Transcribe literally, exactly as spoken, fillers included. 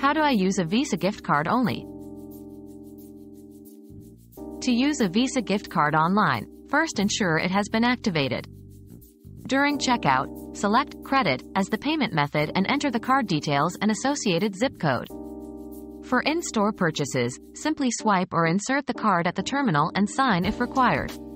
How do I use a Visa gift card only? To use a Visa gift card online, first ensure it has been activated. During checkout, select Credit as the payment method and enter the card details and associated zip code. For in-store purchases, simply swipe or insert the card at the terminal and sign if required.